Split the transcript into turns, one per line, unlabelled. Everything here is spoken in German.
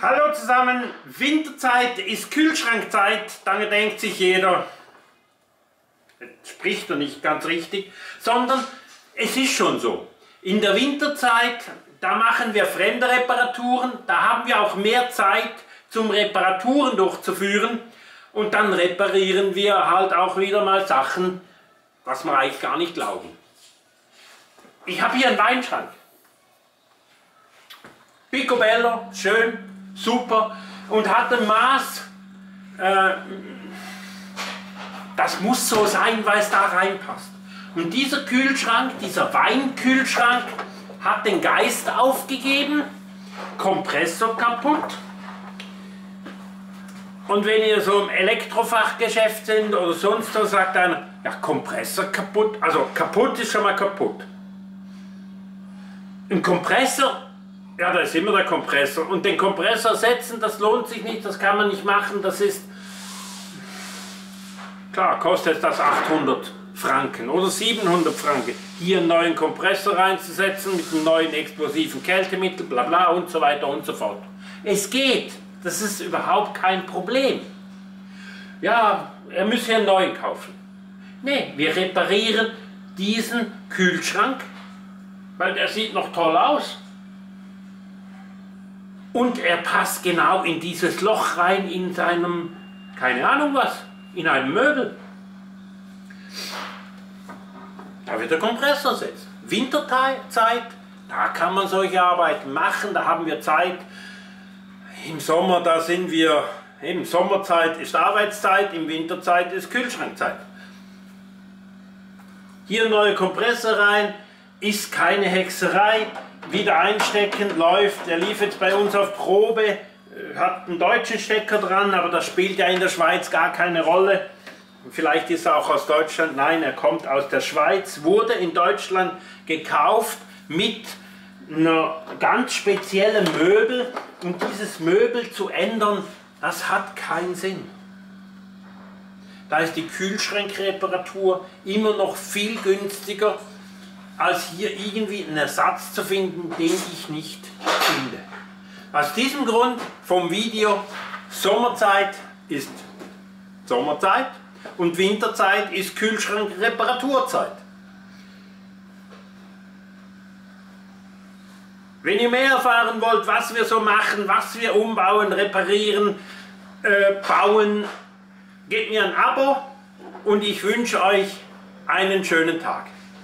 Hallo zusammen, Winterzeit ist Kühlschrankzeit, dann denkt sich jeder, das spricht er nicht ganz richtig, sondern es ist schon so. In der Winterzeit, da machen wir fremde Reparaturen, da haben wir auch mehr Zeit zum Reparaturen durchzuführen und dann reparieren wir halt auch wieder mal Sachen, was wir eigentlich gar nicht glauben. Ich habe hier einen Weinschrank. Picobello, schön, super und hat ein Maß, das muss so sein, weil es da reinpasst. Und dieser Kühlschrank, dieser Weinkühlschrank, hat den Geist aufgegeben, Kompressor kaputt. Und wenn ihr so im Elektrofachgeschäft sind oder sonst so, sagt einer, ja, Kompressor kaputt, also kaputt ist schon mal kaputt. Ein Kompressor, ja, da ist immer der Kompressor. Und den Kompressor setzen, das lohnt sich nicht, das kann man nicht machen, das ist, klar, kostet das 800 Franken oder 700 Franken, hier einen neuen Kompressor reinzusetzen mit einem neuen explosiven Kältemittel, bla bla und so weiter und so fort. Es geht, das ist überhaupt kein Problem. Ja, er müsse einen neuen kaufen. Nee, wir reparieren diesen Kühlschrank, weil der sieht noch toll aus. Und er passt genau in dieses Loch rein in seinem, keine Ahnung was, in einem Möbel. Da wird der Kompressor setzen. Winterzeit, da kann man solche Arbeiten machen, da haben wir Zeit. Im Sommer, da sind wir, eben Sommerzeit ist Arbeitszeit, im Winterzeit ist Kühlschrankzeit. Hier ein neuer Kompressor rein, ist keine Hexerei. Wieder einstecken, läuft, der lief jetzt bei uns auf Probe, hat einen deutschen Stecker dran, aber das spielt ja in der Schweiz gar keine Rolle. Vielleicht ist er auch aus Deutschland, nein, er kommt aus der Schweiz, wurde in Deutschland gekauft mit einer ganz speziellen Möbel und dieses Möbel zu ändern, das hat keinen Sinn. Da ist die Kühlschrankreparatur immer noch viel günstiger, als hier irgendwie einen Ersatz zu finden, den ich nicht finde. Aus diesem Grund vom Video, Sommerzeit ist Sommerzeit und Winterzeit ist Kühlschrankreparaturzeit. Wenn ihr mehr erfahren wollt, was wir so machen, was wir umbauen, reparieren, bauen, gebt mir ein Abo und ich wünsche euch einen schönen Tag.